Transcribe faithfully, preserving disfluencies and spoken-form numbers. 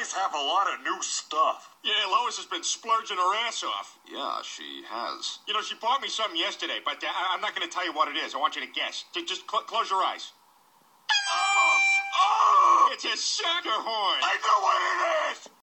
guys have a lot of new stuff. Yeah, Lois has been splurging her ass off. Yeah, she has. You know, she bought me something yesterday, but uh, I- I'm not going to tell you what it is. I want you to guess. Just, just cl- close your eyes. Oh! Oh! It's a sucker horn. I know what it is!